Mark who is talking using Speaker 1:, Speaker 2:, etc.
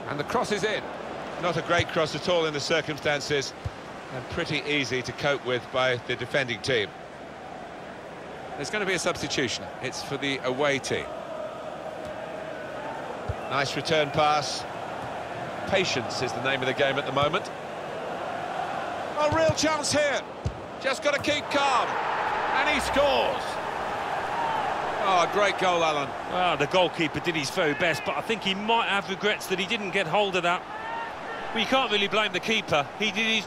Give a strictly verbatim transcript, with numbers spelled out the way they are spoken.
Speaker 1: And the cross is in.
Speaker 2: Not a great cross at all in the circumstances, and pretty easy to cope with by the defending team.
Speaker 1: There's going to be a substitution. It's for the away team.
Speaker 2: Nice return pass. Patience is the name of the game at the moment.
Speaker 1: A real chance here. Just got to keep calm. And he scores. Oh, great goal, Alan.
Speaker 3: Well, the goalkeeper did his very best, but I think he might have regrets that he didn't get hold of that. Well, you can't really blame the keeper. He did his